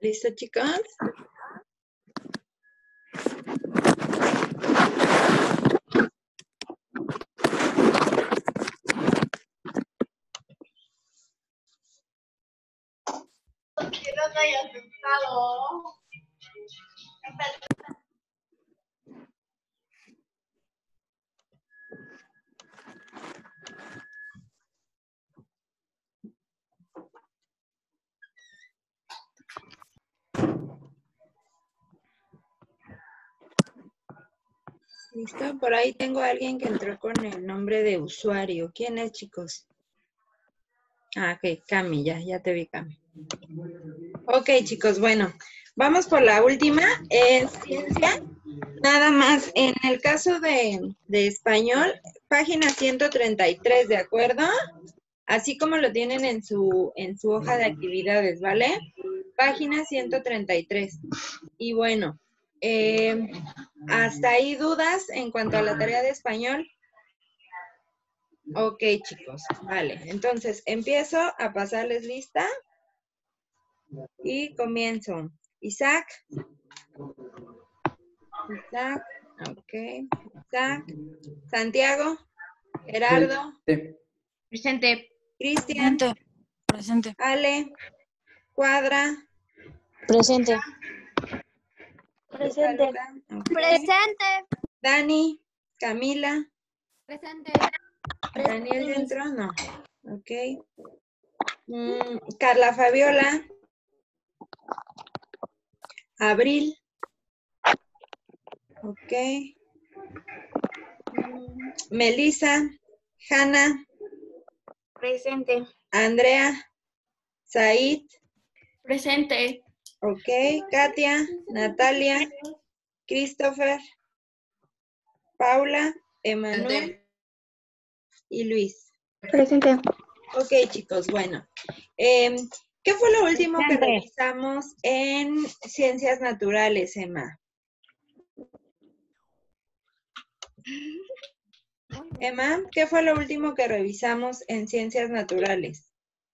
¿Listo, chicos? Quiero que haya asustado. ¿Listo? Por ahí tengo a alguien que entró con el nombre de usuario. ¿Quién es, chicos? Ah, ok, Cami, ya te vi, Cami. Ok, chicos, bueno, vamos por la última. Es ciencia. Nada más, en el caso de español, página 133, ¿de acuerdo? Así como lo tienen en su hoja de actividades, ¿vale? Página 133. Y bueno, ¿hasta ahí dudas en cuanto a la tarea de español? Ok, chicos, vale. Entonces, empiezo a pasarles lista y comienzo. Isaac, ok. Isaac, Santiago, Gerardo, Presente. Cristian, Presente. Ale, Cuadra, Presente. Presente. Okay. Presente. Dani, Camila, Presente. Daniel ya entró, no. Ok. Carla Fabiola, Abril, ok. Melissa, Hanna, Presente. Andrea, Said, Presente. ok. Katia, Natalia, Christopher, Paula, Emanuel y Luis. Presente. Ok, chicos, bueno. ¿Qué fue lo último que revisamos en Ciencias Naturales, Emma? Emma, ¿qué fue lo último que revisamos en Ciencias Naturales?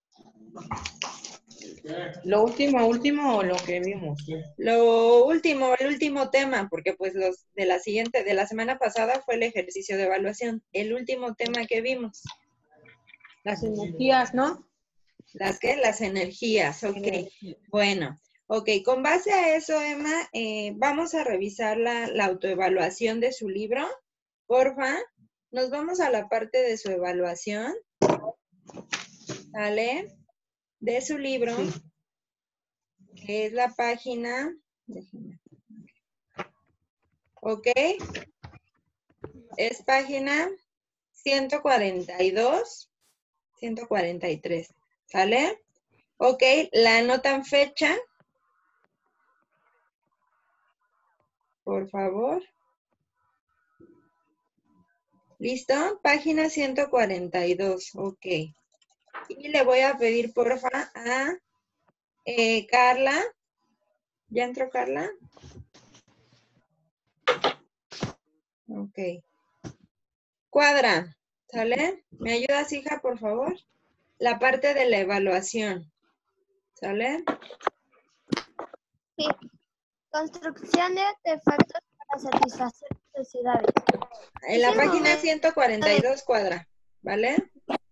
Lo último o lo que vimos. Lo último, el último tema, porque pues los de la semana pasada fue el ejercicio de evaluación. El último tema que vimos. Las energías, ¿no? ¿Las qué? Las energías, ok. Bueno, ok, con base a eso, Emma, vamos a revisar la autoevaluación de su libro. Porfa, nos vamos a la parte de su evaluación. ¿Vale? De su libro, que es la página, ok, es página 142, 143, ¿sale? Ok, la anotan fecha, por favor. ¿Listo? Página 142, ok. Y le voy a pedir, porfa, a Carla. ¿Ya entró Carla? Ok. Cuadra, ¿sale? ¿Me ayudas, hija, por favor? La parte de la evaluación, ¿sale? Sí. Construcción de artefactos para satisfacer necesidades. En la página 142, Cuadra, ¿vale?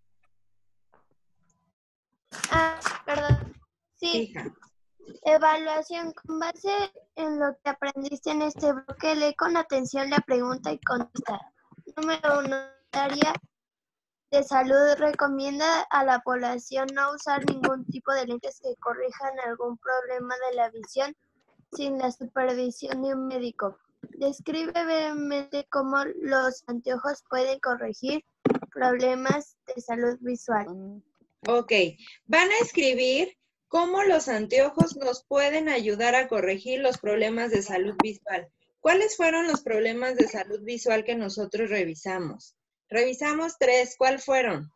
Perdón. Sí. Hija. Evaluación. Con base en lo que aprendiste en este bloque, lee con atención la pregunta y contesta. Número 1. Área de salud recomienda a la población no usar ningún tipo de lentes que corrijan algún problema de la visión sin la supervisión de un médico. Describe brevemente cómo los anteojos pueden corregir problemas de salud visual. Ok, van a escribir cómo los anteojos nos pueden ayudar a corregir los problemas de salud visual. ¿Cuáles fueron los problemas de salud visual que nosotros revisamos? Revisamos 3, ¿cuáles fueron?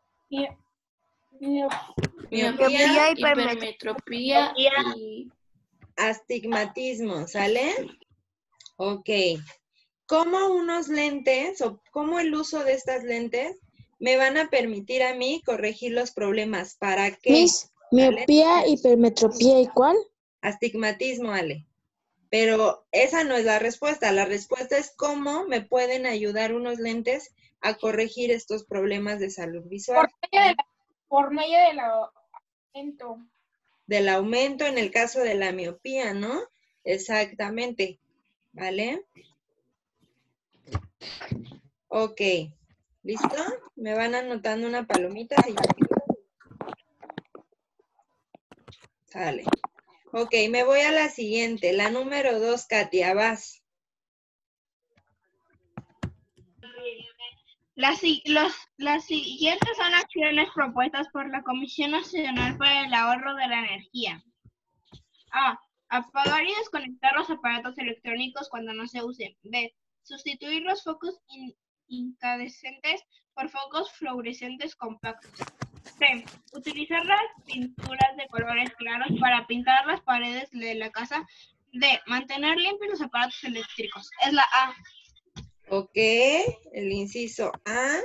Miopía, hipermetropía y astigmatismo, ¿sale? Ok. ¿Cómo unos lentes o cómo el uso de estas lentes me van a permitir a mí corregir los problemas? ¿Para qué? Miss, miopía, hipermetropía, ¿y cuál? Astigmatismo, Ale. Pero esa no es la respuesta. La respuesta es cómo me pueden ayudar unos lentes a corregir estos problemas de salud visual. Por medio del aumento. Del aumento en el caso de la miopía, ¿no? Exactamente. ¿Vale? Ok. ¿Listo? Me van anotando una palomita. Si sale. Ok, me voy a la siguiente. La número 2, Katia, vas. Las siguientes son acciones propuestas por la Comisión Nacional para el Ahorro de la Energía. A. Apagar y desconectar los aparatos electrónicos cuando no se usen. B. Sustituir los focos incandescentes por focos fluorescentes compactos. C. Utilizar las pinturas de colores claros para pintar las paredes de la casa. D. Mantener limpios los aparatos eléctricos. Es la A. Ok, el inciso A.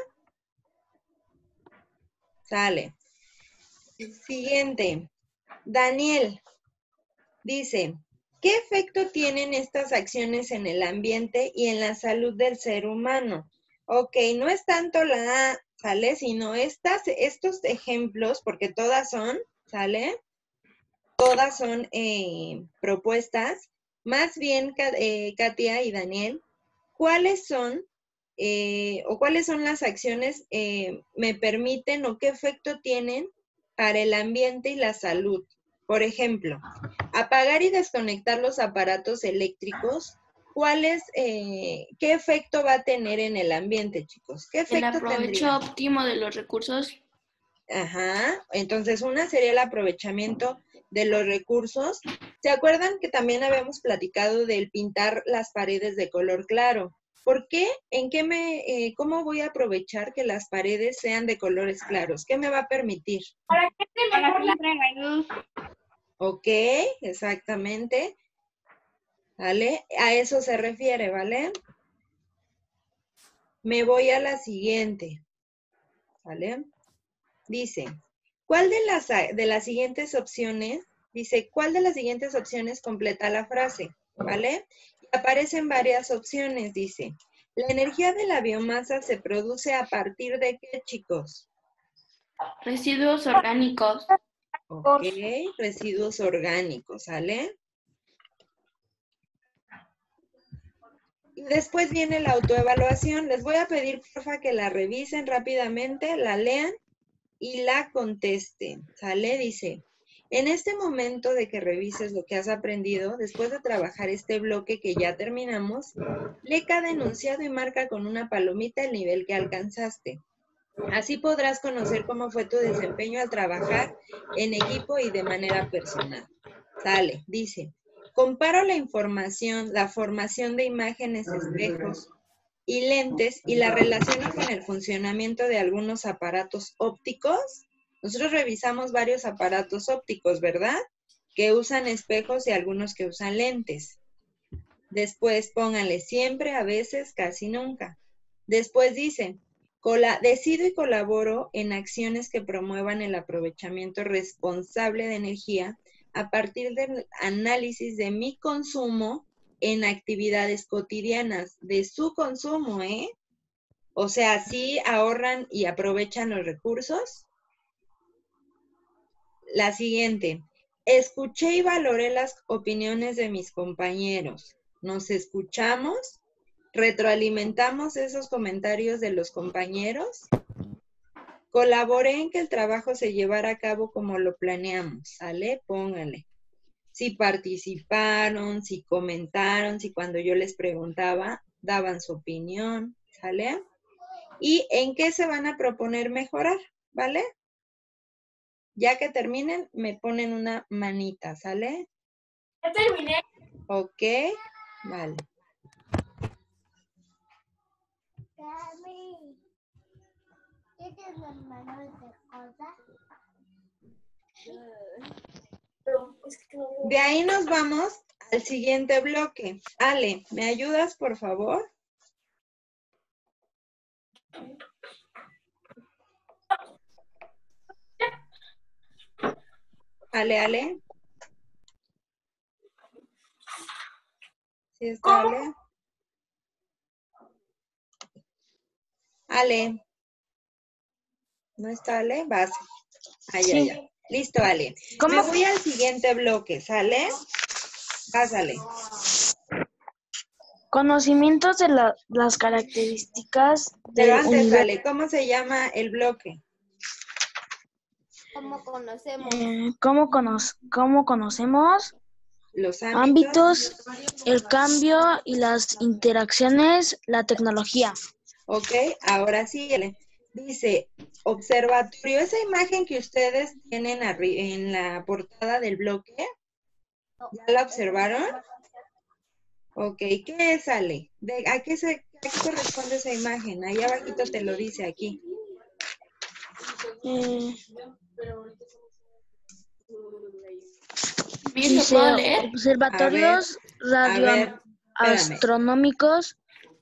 Sale. Siguiente. Daniel dice, ¿qué efecto tienen estas acciones en el ambiente y en la salud del ser humano? Ok, no es tanto la A, ¿sale? Sino estos ejemplos, porque todas son, ¿sale? Todas son propuestas. Más bien, Katia y Daniel, ¿cuáles son cuáles son las acciones me permiten o qué efecto tienen para el ambiente y la salud? Por ejemplo, apagar y desconectar los aparatos eléctricos, ¿qué efecto va a tener en el ambiente, chicos? ¿Qué efecto El aprovecho tendría? óptimo de los recursos. Ajá, entonces una sería el aprovechamiento de los recursos. ¿Se acuerdan que también habíamos platicado del pintar las paredes de color claro? ¿Por qué? ¿Cómo voy a aprovechar que las paredes sean de colores claros? ¿Qué me va a permitir? ¿Para qué te Para mejor que entre la luz. Ok, exactamente. ¿Vale? A eso se refiere, ¿vale? Me voy a la siguiente. ¿Vale? Dice, ¿cuál de las siguientes opciones? Dice, ¿cuál de las siguientes opciones completa la frase? ¿Vale? Y aparecen varias opciones, dice. La energía de la biomasa se produce a partir de ¿qué, chicos? Residuos orgánicos. Ok, residuos orgánicos, ¿sale? Y después viene la autoevaluación. Les voy a pedir, porfa, que la revisen rápidamente, la lean y la contesten, ¿sale? Dice, en este momento de que revises lo que has aprendido, después de trabajar este bloque que ya terminamos, lee cada enunciado y marca con una palomita el nivel que alcanzaste. Así podrás conocer cómo fue tu desempeño al trabajar en equipo y de manera personal. Sale, dice, comparo la información, la formación de imágenes, espejos y lentes y la relaciono con el funcionamiento de algunos aparatos ópticos. Nosotros revisamos varios aparatos ópticos, ¿verdad? Que usan espejos y algunos que usan lentes. Después pónganle siempre, a veces, casi nunca. Después dice, decido y colaboro en acciones que promuevan el aprovechamiento responsable de energía a partir del análisis de mi consumo en actividades cotidianas, de su consumo, ¿eh? O sea, ¿sí ahorran y aprovechan los recursos? La siguiente, escuché y valoré las opiniones de mis compañeros. ¿Nos escuchamos? ¿Retroalimentamos esos comentarios de los compañeros? Colaboré en que el trabajo se llevara a cabo como lo planeamos, ¿sale? Pónganle. Si participaron, si comentaron, si cuando yo les preguntaba, daban su opinión, ¿sale? ¿Y en qué se van a proponer mejorar? ¿Vale? Ya que terminen, me ponen una manita, ¿sale? Ya terminé. Ok, vale. ¿Tienes las manos de cosas? De ahí nos vamos al siguiente bloque. Ale, ¿me ayudas, por favor? Ale. ¿Sí está Ale? Ale. ¿No está Ale? Vas. Ah, ya, Sí. ya. Listo, Ale. ¿Cómo? Me voy al siguiente bloque, ¿sale? Pásale. Conocimientos de las características Pero del antes, universo. Ale, ¿cómo se llama el bloque? ¿Cómo conocemos? ¿Cómo conocemos Los ámbitos. ámbitos, el cambio y las interacciones, la tecnología? Ok, ahora sí, Ale. Dice, observatorio. Esa imagen que ustedes tienen en la portada del bloque, ¿ya la observaron? Ok, ¿qué es, Ale? ¿A qué corresponde esa imagen? Ahí abajito te lo dice aquí. Miss, ¿lo Dice puedo leer? observatorios A ver, espérame. radioastronómicos.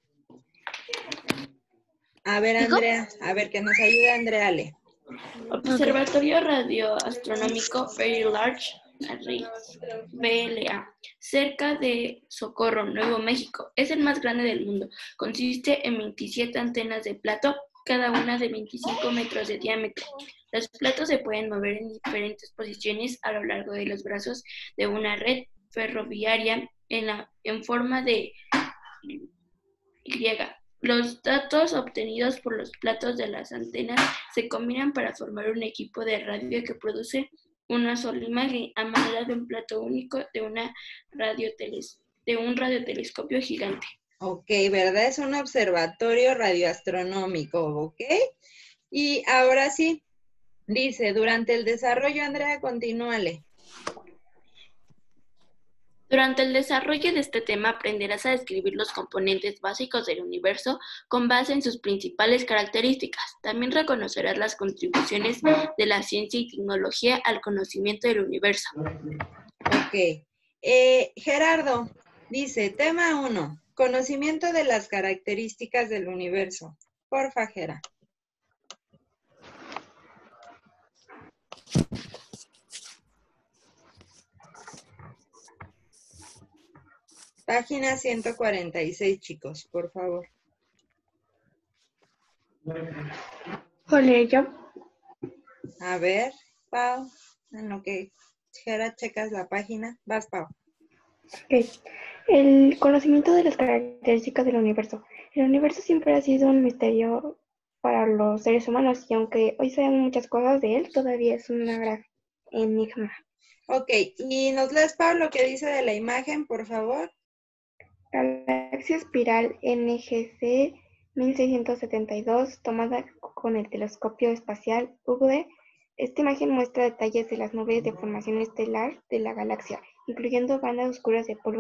A ver, ¿Digo? Andrea, a ver, que nos ayude Andrea, Ale. Observatorio Radioastronómico Very Large Arrays, VLA, cerca de Socorro, Nuevo México. Es el más grande del mundo. Consiste en 27 antenas de plato, cada una de 25 metros de diámetro. Los platos se pueden mover en diferentes posiciones a lo largo de los brazos de una red ferroviaria en forma de Y. Los datos obtenidos por los platos de las antenas se combinan para formar un equipo de radio que produce una sola imagen a manera de un plato único de un radiotelescopio gigante. Ok, ¿verdad? Es un observatorio radioastronómico, ¿ok? Y ahora sí, dice, durante el desarrollo, Andrea, continúale. Durante el desarrollo de este tema aprenderás a describir los componentes básicos del universo con base en sus principales características. También reconocerás las contribuciones de la ciencia y tecnología al conocimiento del universo. Ok. Gerardo, dice, tema 1, conocimiento de las características del universo. Porfa, Gera. Página 146, chicos, por favor. Hola, yo. A ver, Pau, en lo que Gera checas la página. Vas, Pau. Ok. El conocimiento de las características del universo. El universo siempre ha sido un misterio para los seres humanos y aunque hoy sabemos muchas cosas de él, todavía es una gran enigma. Ok, y nos lees, Pau, lo que dice de la imagen, por favor. Galaxia espiral NGC 1672, tomada con el telescopio espacial Hubble. Esta imagen muestra detalles de las nubes de formación estelar de la galaxia, incluyendo bandas oscuras de polvo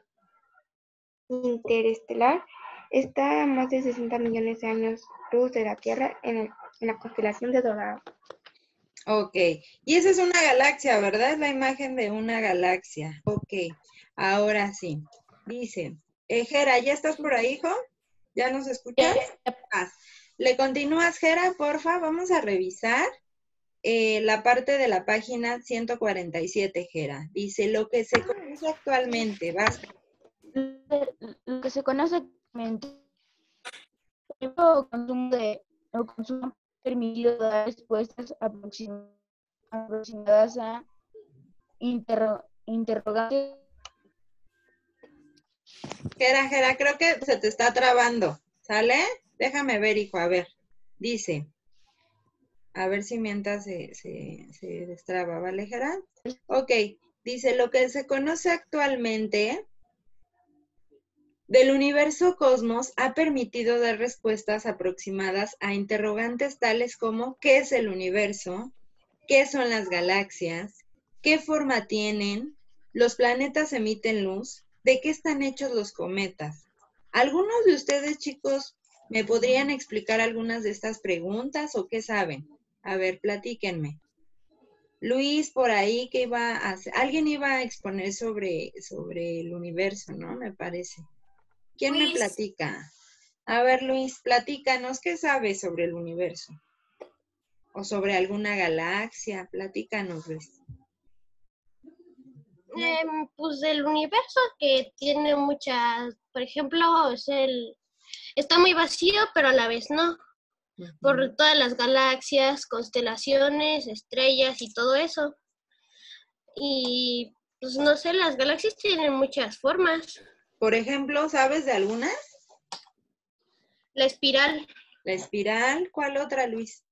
interestelar. Está a más de 60 millones de años luz de la Tierra en la constelación de Dorado. Ok, y esa es una galaxia, ¿verdad? Es la imagen de una galaxia. Ok, ahora sí. Dice, Gera, ¿ya estás por ahí, hijo? ¿Ya nos escuchas? ¿Le continúas, Gera, porfa? Vamos a revisar la parte de la página 147, Gera. Dice, lo que se conoce actualmente, basta. Lo que se conoce actualmente el consumo permitido dar respuestas aproximadas a interrogantes. Gera, creo que se te está trabando, ¿sale? Déjame ver, hijo, a ver. Dice, a ver si mientras se destraba, ¿vale, Gera? Ok, dice, lo que se conoce actualmente del universo cosmos ha permitido dar respuestas aproximadas a interrogantes tales como ¿qué es el universo? ¿Qué son las galaxias? ¿Qué forma tienen? ¿Los planetas emiten luz? ¿De qué están hechos los cometas? ¿Algunos de ustedes, chicos, me podrían explicar algunas de estas preguntas o qué saben? A ver, platíquenme. Luis, por ahí, ¿qué iba a hacer? Alguien iba a exponer sobre el universo, ¿no? Me parece. ¿Quién me platica? A ver, Luis, platícanos, ¿qué sabes sobre el universo? O sobre alguna galaxia, platícanos, Luis. Pues el universo que tiene muchas, por ejemplo, está muy vacío, pero a la vez no, por todas las galaxias, constelaciones, estrellas y todo eso. Y pues no sé, las galaxias tienen muchas formas. Por ejemplo, ¿sabes de alguna? La espiral. La espiral, ¿cuál otra, Luis?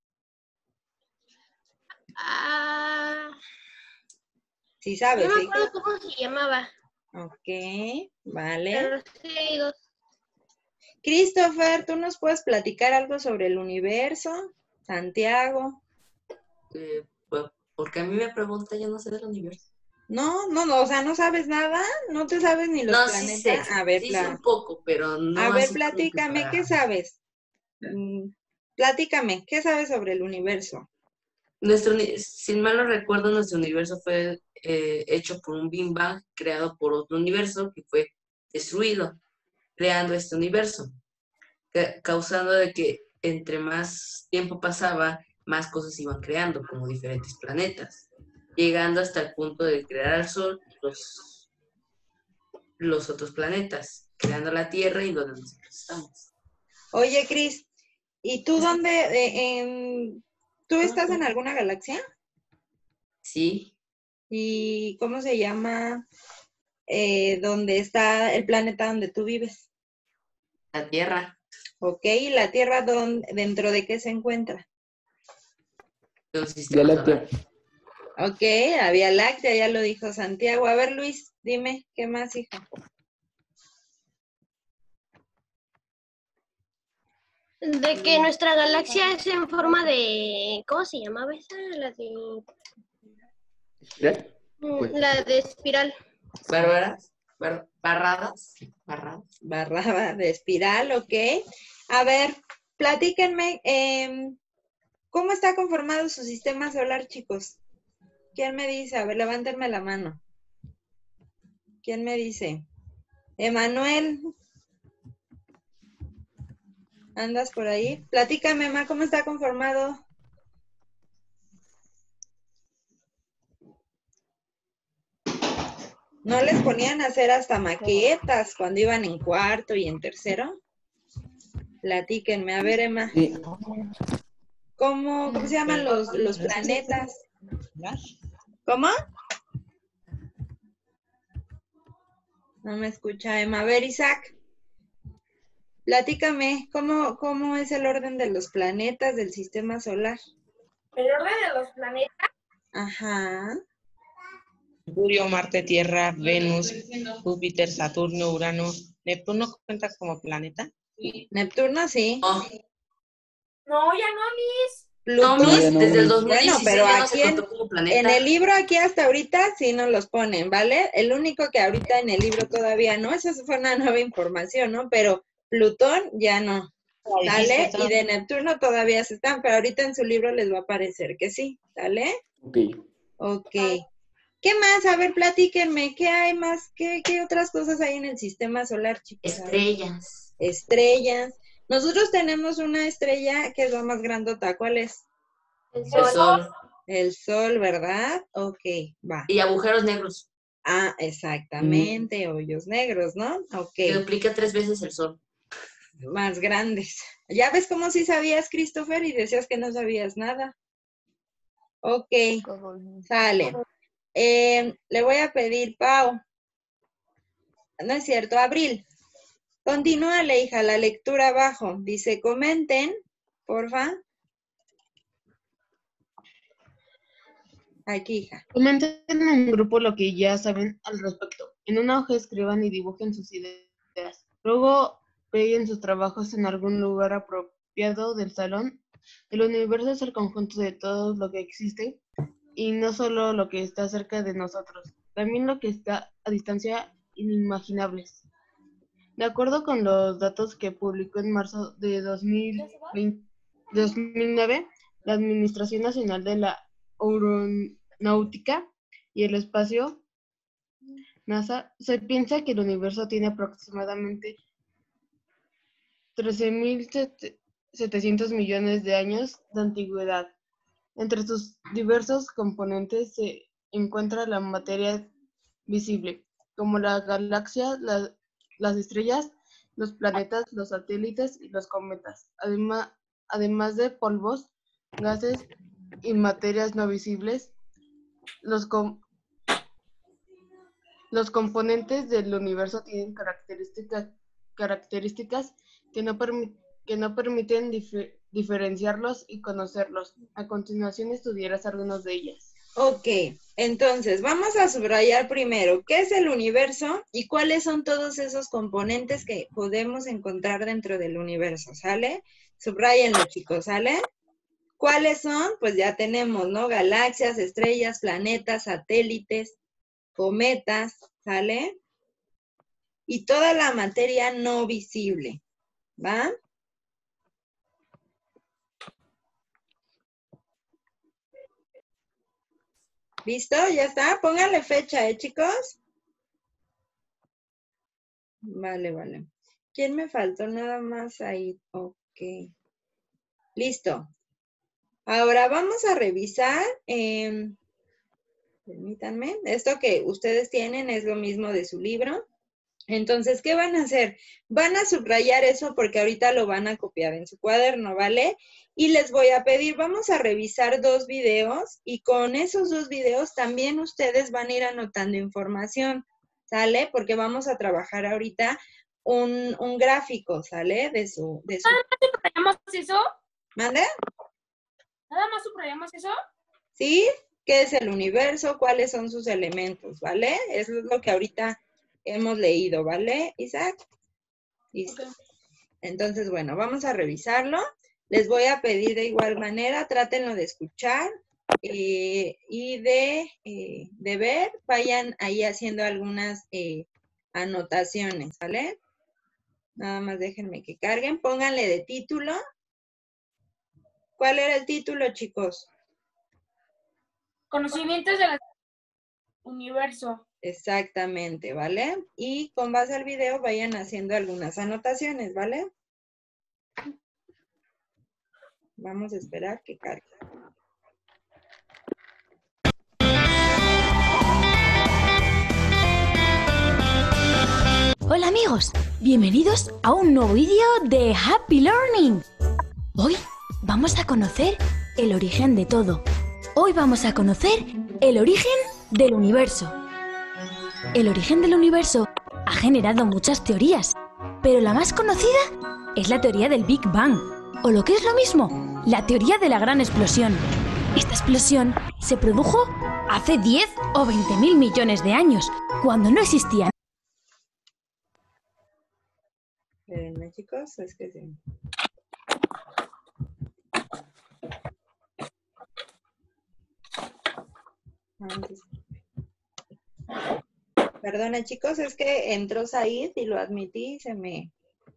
Sí sabes, no me ¿sí? acuerdo cómo se llamaba. Ok, vale. Pero sí hay dos. Christopher, ¿tú nos puedes platicar algo sobre el universo? Santiago. Pues, porque a mí me pregunta, yo no sé del universo. No, o sea, ¿no sabes nada? ¿No te sabes ni los No, planetas? sí sé, A ver, sí sé un poco, pero no a ver, así como que platícame, para- ¿qué sabes? Platícame, ¿qué sabes sobre el universo? Si mal no recuerdo, nuestro universo fue hecho por un Big Bang creado por otro universo que fue destruido, creando este universo, causando de que entre más tiempo pasaba, más cosas se iban creando, como diferentes planetas, llegando hasta el punto de crear al Sol y los otros planetas, creando la Tierra y donde nosotros estamos. Oye, Cris, ¿y tú dónde, tú estás en alguna galaxia? Sí. ¿Y cómo se llama donde está el planeta donde tú vives? La Tierra. Ok, ¿y la Tierra dentro de qué se encuentra? Vía Láctea. Ok, la Vía Láctea, ya lo dijo Santiago. A ver, Luis, dime, ¿qué más, hijo? De que nuestra galaxia es en forma de... ¿Cómo se llamaba esa? La de... ¿Espiral? La de espiral. Barrada de espiral, ok. A ver, platíquenme, ¿cómo está conformado su sistema solar, chicos? ¿Quién me dice? A ver, levántenme la mano. ¿Quién me dice? Emanuel. ¿Andas por ahí? Platícame, Ma, ¿cómo está conformado? ¿No les ponían a hacer hasta maquetas cuando iban en cuarto y en tercero? Platíquenme, a ver, Emma. Sí. ¿Cómo se llaman los planetas? ¿Cómo? No me escucha, Emma. A ver, Isaac. Platícame, ¿cómo es el orden de los planetas del sistema solar? ¿El orden de los planetas? Ajá. Mercurio, Marte, Tierra, Venus, Júpiter, Saturno, Urano. ¿Neptuno cuenta como planeta? Neptuno sí. No, ya no, Miss. Plutón, No, Miss, desde el bueno, 2016 pero ya no se aquí contó como planeta. en el libro aquí hasta ahorita sí nos los ponen, ¿vale? El único que ahorita en el libro todavía no, esa fue una nueva información, ¿no? Pero Plutón ya no, ¿sale? Y de Neptuno todavía se están, pero ahorita en su libro les va a parecer que sí, ¿sale? Ok. Ok. ¿Qué más? A ver, platíquenme, ¿qué hay más? ¿Qué otras cosas hay en el sistema solar, chicos? Estrellas. Estrellas. Nosotros tenemos una estrella que es la más grandota. ¿Cuál es? El Sol. El Sol, ¿verdad? Ok, va. Y agujeros negros. Ah, exactamente, hoyos negros, ¿no? Ok. Que duplica 3 veces el Sol. Más grandes. ¿Ya ves cómo sí sabías, Christopher, y decías que no sabías nada? Ok, sale. Le voy a pedir, Pau. No es cierto, Abril. Continúale, hija, la lectura abajo. Dice, comenten, porfa. Aquí, hija. Comenten en un grupo lo que ya saben al respecto. En una hoja escriban y dibujen sus ideas. Luego peguen sus trabajos en algún lugar apropiado del salón. El universo es el conjunto de todo lo que existe y no solo lo que está cerca de nosotros, también lo que está a distancia inimaginables. De acuerdo con los datos que publicó en marzo de 2009, la Administración Nacional de la Aeronáutica y el Espacio, NASA, se piensa que el universo tiene aproximadamente 13.700 millones de años de antigüedad. Entre sus diversos componentes se encuentra la materia visible, como la galaxia, las estrellas, los planetas, los satélites y los cometas, además de polvos, gases y materias no visibles. Los componentes del universo tienen características que no permiten diferenciarlos y conocerlos. A continuación estudiarás algunas de ellas. Ok, entonces vamos a subrayar primero qué es el universo y cuáles son todos esos componentes que podemos encontrar dentro del universo, ¿sale? Subrayenlo, chicos, ¿sale? ¿Cuáles son? Pues ya tenemos, ¿no? Galaxias, estrellas, planetas, satélites, cometas, ¿sale? Y toda la materia no visible, ¿va? ¿Listo? ¿Ya está? Pónganle fecha, chicos? Vale, vale. ¿Quién me faltó? Nada más ahí. Ok. Listo. Ahora vamos a revisar. Permítanme. Esto que ustedes tienen es lo mismo de su libro. Entonces, ¿qué van a hacer? Van a subrayar eso porque ahorita lo van a copiar en su cuaderno, ¿vale? Y les voy a pedir, vamos a revisar 2 videos y con esos 2 videos también ustedes van a ir anotando información, ¿sale? Porque vamos a trabajar ahorita un gráfico, ¿sale? De su... ¿Nada más subrayamos eso? ¿Mande? ¿Nada más subrayamos eso? ¿Sí? ¿Qué es el universo? ¿Cuáles son sus elementos? ¿Vale? Eso es lo que ahorita hemos leído, ¿vale, Isaac? Listo. Okay. Entonces, bueno, vamos a revisarlo. Les voy a pedir de igual manera, trátenlo de escuchar y de ver. Vayan ahí haciendo algunas anotaciones, ¿vale? Nada más déjenme que carguen. Pónganle de título. ¿Cuál era el título, chicos? Conocimientos del universo. Exactamente, ¿vale? Y con base al video vayan haciendo algunas anotaciones, ¿vale? Vamos a esperar que cargue. Hola amigos, bienvenidos a un nuevo vídeo de Happy Learning. Hoy vamos a conocer el origen de todo. Hoy vamos a conocer el origen del universo. El origen del universo ha generado muchas teorías, pero la más conocida es la teoría del Big Bang, o lo que es lo mismo, la teoría de la gran explosión. Esta explosión se produjo hace 10 o 20.000 millones de años, cuando no existían. Espérenme, chicos, es que sí. Perdone, chicos, es que entró Said y lo admití y se me...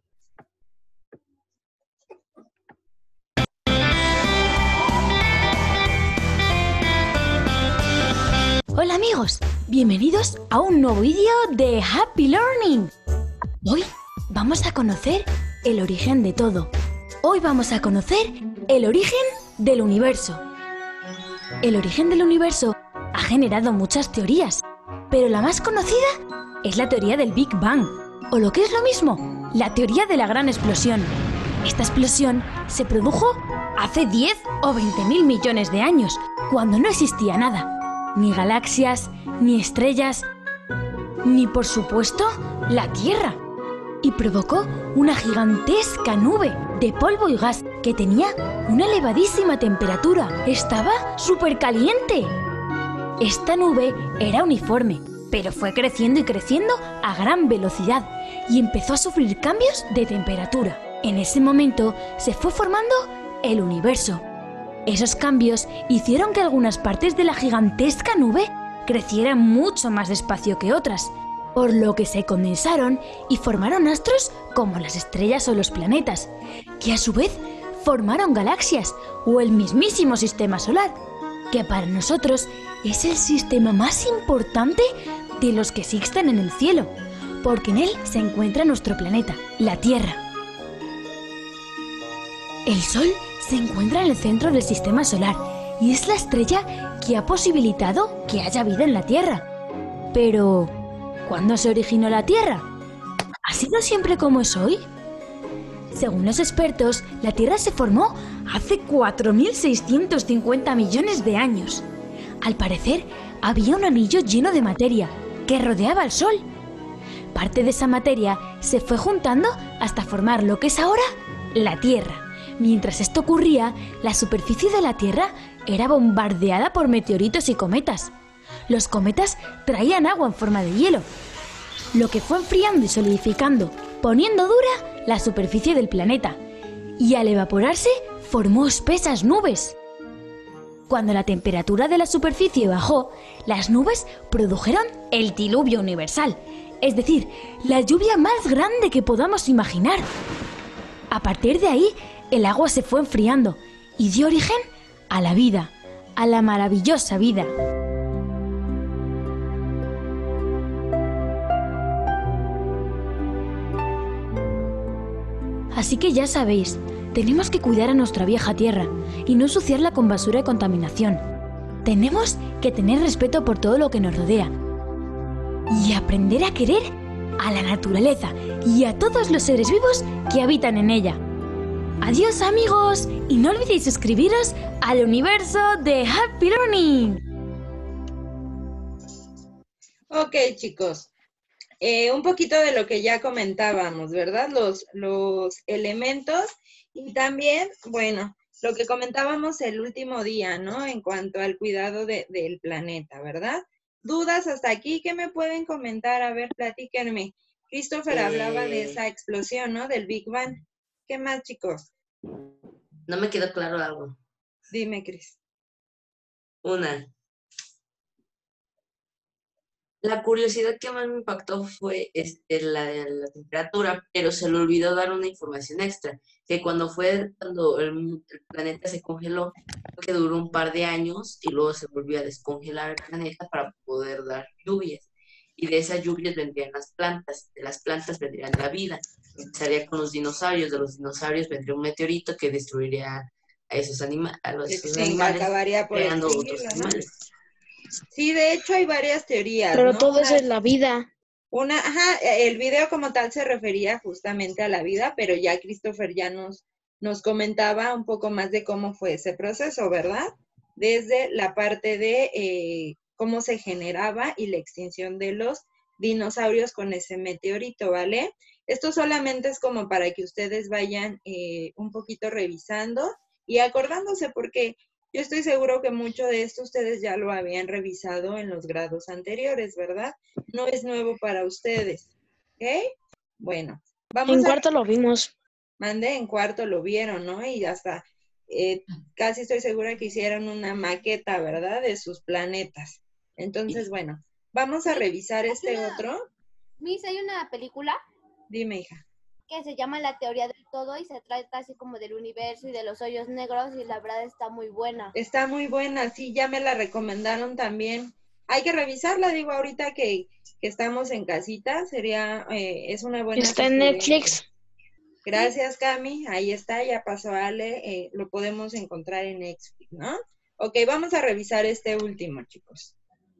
Hola amigos, bienvenidos a un nuevo vídeo de Happy Learning. Hoy vamos a conocer el origen de todo. Hoy vamos a conocer el origen del universo. El origen del universo ha generado muchas teorías, pero la más conocida es la teoría del Big Bang, o lo que es lo mismo, la teoría de la gran explosión. Esta explosión se produjo hace 10 o 20.000 millones de años, cuando no existía nada, ni galaxias, ni estrellas, ni por supuesto la Tierra, y provocó una gigantesca nube de polvo y gas que tenía una elevadísima temperatura. Estaba súper caliente. Esta nube era uniforme, pero fue creciendo y creciendo a gran velocidad y empezó a sufrir cambios de temperatura. En ese momento se fue formando el universo. Esos cambios hicieron que algunas partes de la gigantesca nube crecieran mucho más despacio que otras, por lo que se condensaron y formaron astros como las estrellas o los planetas, que a su vez formaron galaxias o el mismísimo sistema solar, que para nosotros es el sistema más importante de los que existen en el cielo, porque en él se encuentra nuestro planeta, la Tierra. El Sol se encuentra en el centro del sistema solar y es la estrella que ha posibilitado que haya vida en la Tierra. Pero, ¿cuándo se originó la Tierra? ¿Ha sido siempre como es hoy? Según los expertos, la Tierra se formó hace 4.650 millones de años. Al parecer, había un anillo lleno de materia que rodeaba al Sol. Parte de esa materia se fue juntando hasta formar lo que es ahora la Tierra. Mientras esto ocurría, la superficie de la Tierra era bombardeada por meteoritos y cometas. Los cometas traían agua en forma de hielo, lo que fue enfriando y solidificando, poniendo dura la superficie del planeta, y al evaporarse formó espesas nubes. Cuando la temperatura de la superficie bajó, las nubes produjeron el diluvio universal, es decir, la lluvia más grande que podamos imaginar. A partir de ahí, el agua se fue enfriando y dio origen a la vida, a la maravillosa vida. Así que ya sabéis, tenemos que cuidar a nuestra vieja tierra y no ensuciarla con basura y contaminación. Tenemos que tener respeto por todo lo que nos rodea y aprender a querer a la naturaleza y a todos los seres vivos que habitan en ella. Adiós, amigos, y no olvidéis suscribiros al universo de Happy Learning. Ok, chicos. Un poquito de lo que ya comentábamos, ¿verdad? Los elementos y también, bueno, lo que comentábamos el último día, ¿no? En cuanto al cuidado del planeta, ¿verdad? ¿Dudas hasta aquí? ¿Qué me pueden comentar? A ver, platíquenme. Christopher hablaba de esa explosión, ¿no? Del Big Bang. ¿Qué más, chicos? No me quedó claro algo. Dime, Chris. La curiosidad que más me impactó fue la temperatura, pero se le olvidó dar una información extra, que cuando el planeta se congeló, que duró un par de años y luego se volvió a descongelar el planeta para poder dar lluvias. Y de esas lluvias vendrían las plantas, de las plantas vendrían la vida. Empezaría con los dinosaurios, de los dinosaurios vendría un meteorito que destruiría a esos animales, acabaría por creando extinguirlo, otros ¿no? animales. Sí, de hecho hay varias teorías, Pero ¿no? todo eso es la vida. El video como tal se refería justamente a la vida, pero ya Christopher ya nos comentaba un poco más de cómo fue ese proceso, ¿verdad? Desde la parte de cómo se generaba y la extinción de los dinosaurios con ese meteorito, ¿vale? Esto solamente es como para que ustedes vayan un poquito revisando y acordándose, porque yo estoy seguro que mucho de esto ustedes ya lo habían revisado en los grados anteriores, ¿verdad? No es nuevo para ustedes, ¿ok? Bueno, vamos En cuarto lo vimos. En cuarto lo vieron, ¿no? Y hasta casi estoy segura que hicieron una maqueta, ¿verdad? De sus planetas. Entonces, bueno, vamos a revisar este otro. Miss, hay una película Dime, hija. que se llama La teoría del todo y se trata así como del universo y de los hoyos negros y la verdad está muy buena. Está muy buena, sí, ya me la recomendaron también. Hay que revisarla, digo, ahorita que estamos en casita, es una buena Está en sugerencia. Netflix. Gracias, Cami, ahí está, ya pasó Ale, lo podemos encontrar en Netflix, ¿no? Ok, vamos a revisar este último, chicos.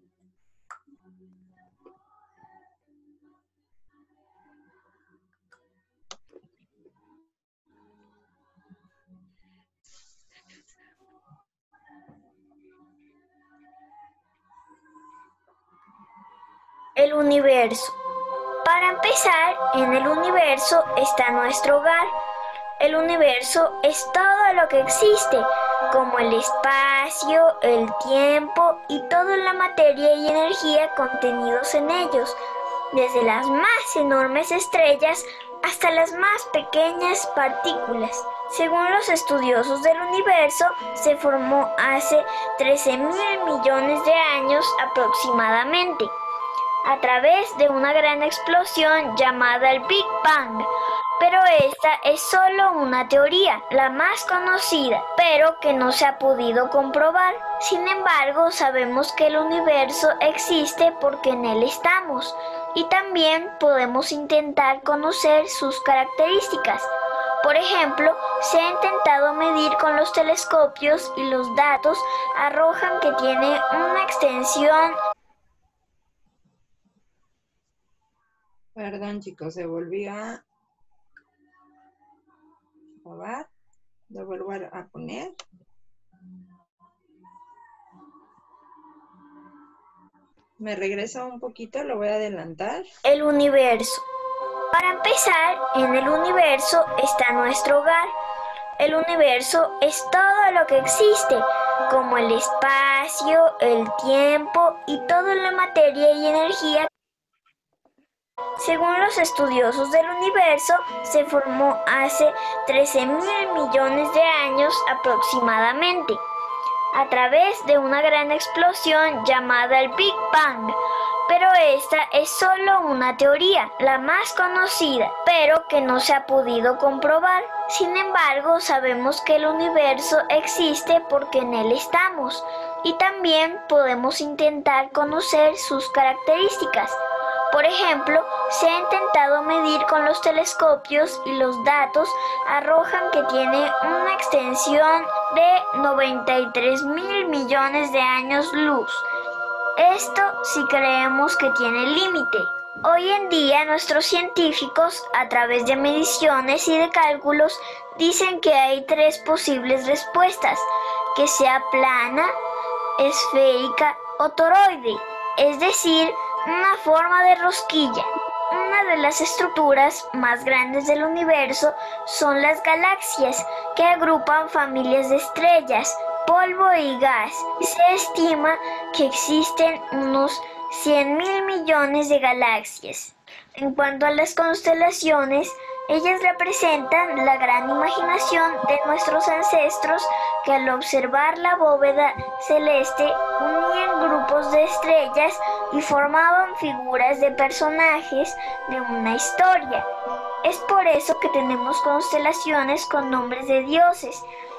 El universo. Para empezar, en el universo está nuestro hogar. El universo es todo lo que existe, como el espacio, el tiempo y toda la materia y energía contenidos en ellos, desde las más enormes estrellas hasta las más pequeñas partículas. Según los estudiosos del universo, se formó hace 13.000 millones de años aproximadamente, a través de una gran explosión llamada el Big Bang. Pero esta es solo una teoría, la más conocida, pero que no se ha podido comprobar. Sin embargo, sabemos que el universo existe porque en él estamos, y también podemos intentar conocer sus características. Por ejemplo, se ha intentado medir con los telescopios y los datos arrojan que tiene una extensión Perdón, chicos, se volvió a grabar. Lo vuelvo a poner. Me regreso un poquito, lo voy a adelantar. El universo. Para empezar, en el universo está nuestro hogar. El universo es todo lo que existe, como el espacio, el tiempo y toda la materia y energía. Según los estudiosos del universo, se formó hace 13.000 millones de años aproximadamente, a través de una gran explosión llamada el Big Bang. Pero esta es solo una teoría, la más conocida, pero que no se ha podido comprobar. Sin embargo, sabemos que el universo existe porque en él estamos, y también podemos intentar conocer sus características. Por ejemplo, se ha intentado medir con los telescopios y los datos arrojan que tiene una extensión de 93.000 millones de años luz. Esto sí creemos que tiene límite. Hoy en día nuestros científicos, a través de mediciones y de cálculos, dicen que hay 3 posibles respuestas, que sea plana, esférica o toroide, es decir, una forma de rosquilla. Una de las estructuras más grandes del universo son las galaxias, que agrupan familias de estrellas, polvo y gas. Se estima que existen unos 100.000 millones de galaxias. En cuanto a las constelaciones, ellas representan la gran imaginación de nuestros ancestros que al observar la bóveda celeste unían grupos de estrellas y formaban figuras de personajes de una historia. Es por eso que tenemos constelaciones con nombres de dioses,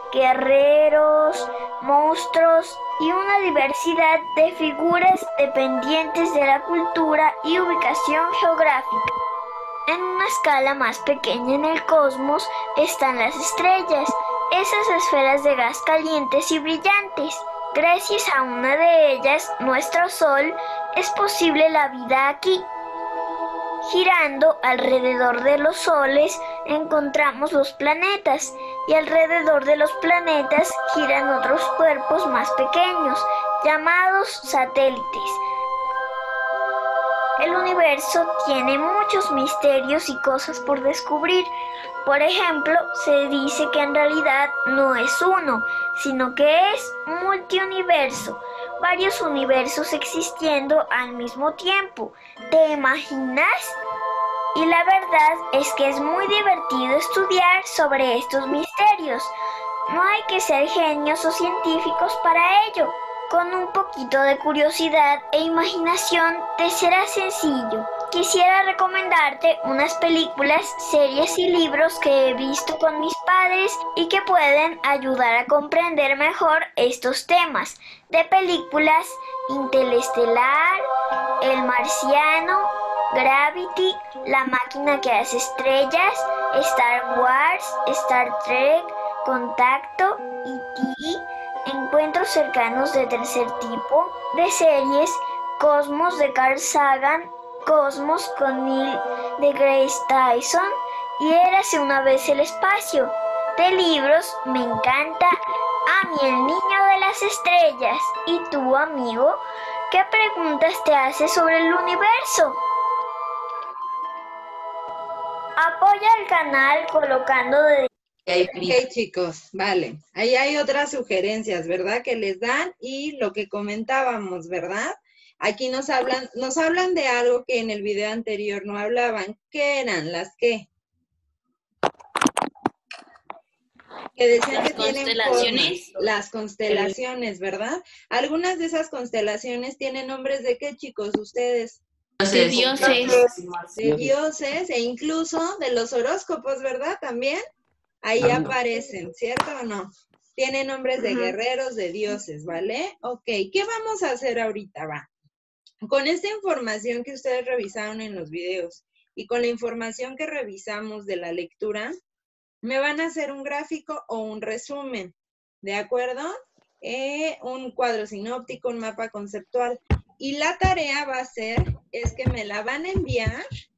guerreros, monstruos y una diversidad de figuras dependientes de la cultura y ubicación geográfica. En una escala más pequeña en el cosmos están las estrellas, esas esferas de gas calientes y brillantes. Gracias a una de ellas, nuestro Sol, es posible la vida aquí. Girando alrededor de los soles encontramos los planetas y alrededor de los planetas giran otros cuerpos más pequeños, llamados satélites. El universo tiene muchos misterios y cosas por descubrir. Por ejemplo, se dice que en realidad no es uno, sino que es multiuniverso, varios universos existiendo al mismo tiempo. ¿Te imaginas? Y la verdad es que es muy divertido estudiar sobre estos misterios. No hay que ser genios o científicos para ello. Con un poquito de curiosidad e imaginación te será sencillo. Quisiera recomendarte unas películas, series y libros que he visto con mis padres y que pueden ayudar a comprender mejor estos temas. De películas: Interestelar, El Marciano, Gravity, La máquina que hace estrellas, Star Wars, Star Trek, Contacto, E.T., Encuentros cercanos de tercer tipo. De series: Cosmos de Carl Sagan, Cosmos con Neil deGrasse Tyson y Érase una vez el espacio. De libros, me encanta Amy, el niño de las estrellas. ¿Y tú, amigo, qué preguntas te haces sobre el universo? Apoya el canal colocando de... Ok, chicos, vale. Ahí hay otras sugerencias, ¿verdad? Que les dan y lo que comentábamos, ¿verdad? Aquí nos hablan de algo que en el video anterior no hablaban. ¿Qué eran? ¿Las qué? Que decían Las que tienen constelaciones. formas. Las constelaciones, ¿verdad? Algunas de esas constelaciones tienen nombres de qué, chicos, ustedes. De dioses. De dioses e incluso de los horóscopos, ¿verdad? También. Ahí aparecen, ¿cierto o no? Tienen nombres de guerreros, de dioses, ¿vale? Ok, ¿qué vamos a hacer ahorita? Va. Con esta información que ustedes revisaron en los videos y con la información que revisamos de la lectura, me van a hacer un gráfico o un resumen, ¿de acuerdo? Un cuadro sinóptico, un mapa conceptual. Y la tarea va a ser, es que me la van a enviar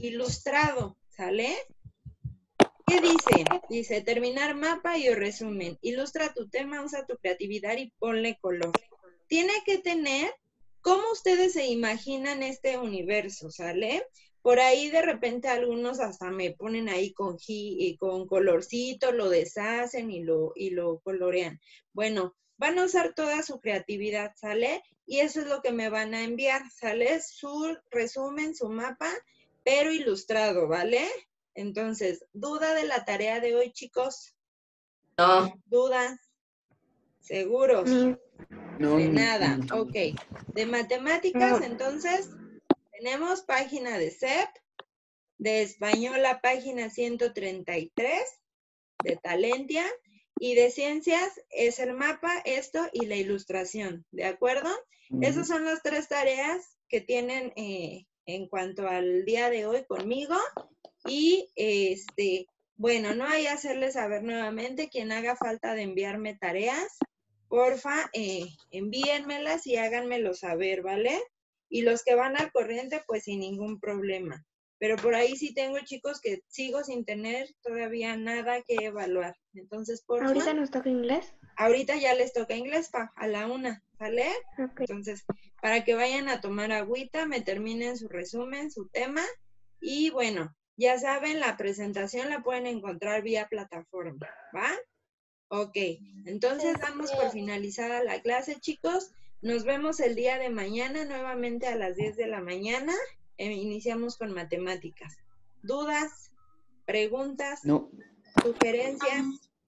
ilustrado, ¿sale? ¿Qué dice? Dice, terminar mapa y o resumen. Ilustra tu tema, usa tu creatividad y ponle color. Tiene que tener cómo ustedes se imaginan este universo, ¿sale? Por ahí de repente algunos hasta me ponen ahí con colorcito, lo deshacen y lo colorean. Bueno, van a usar toda su creatividad, ¿sale? Y eso es lo que me van a enviar, ¿sale? Su resumen, su mapa, pero ilustrado, ¿vale? Entonces, ¿duda de la tarea de hoy, chicos? No. ¿Dudas? ¿Seguros? No. De nada, ok. De matemáticas, entonces, tenemos página de CEP, de español la página 133, de Talentia, y de ciencias es el mapa, esto y la ilustración, ¿de acuerdo? Esas son las 3 tareas que tienen en cuanto al día de hoy conmigo. Y bueno, no hay que hacerles saber nuevamente, quien haga falta de enviarme tareas, porfa, envíenmelas y háganmelo saber, ¿vale? Y los que van al corriente, pues sin ningún problema. Pero por ahí sí tengo chicos que sigo sin tener todavía nada que evaluar. Entonces, porfa. ¿Ahorita nos toca inglés? Ahorita ya les toca inglés, a la 1, ¿sale? Okay. Entonces, para que vayan a tomar agüita, me terminen su resumen, su tema. Y bueno, ya saben, la presentación la pueden encontrar vía plataforma, ¿va? Ok, entonces damos por finalizada la clase, chicos. Nos vemos el día de mañana, nuevamente a las 10 de la mañana. Iniciamos con matemáticas. ¿Dudas? ¿Preguntas? No. ¿Sugerencias?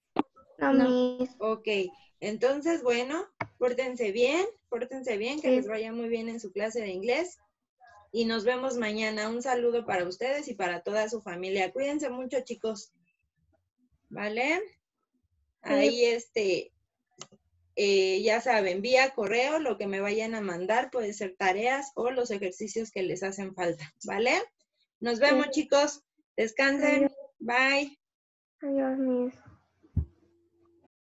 No. Ok, entonces, bueno, pórtense bien, que les vaya muy bien en su clase de inglés. Y nos vemos mañana. Un saludo para ustedes y para toda su familia. Cuídense mucho, chicos. ¿Vale? Ahí, ya saben, vía correo, lo que me vayan a mandar puede ser tareas o los ejercicios que les hacen falta. ¿Vale? Nos vemos, chicos. Descansen. Adiós. Bye. Adiós, Miss.